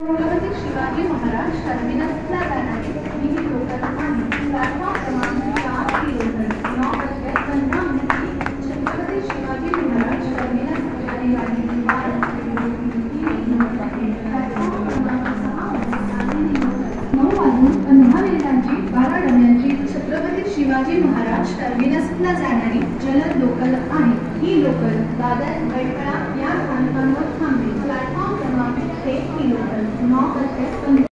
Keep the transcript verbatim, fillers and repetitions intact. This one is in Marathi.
छत्रपती शिवाजी महाराज टर्मिनसला जाणारी ही लोकल आहे. प्लॅटफॉर्म क्रमांक चार ही लोकल नौ बजकर पंद्रह मिनट की छत्रपति शिवाजी महाराज टर्मिनस जाने वाली भारत प्लॅटफॉर्म क्रमांक सहा नऊ वाजून पंधरा मिनिटांची बारा डब्यांची छत्रपती शिवाजी महाराज टर्मिनसला जाणारी जलद लोकल आहे. ही लोकल दादर बैठळा या स्थानकांवर थांबेल. प्लॅटफॉर्म क्रमांक एक ही लोकल नौ बजकर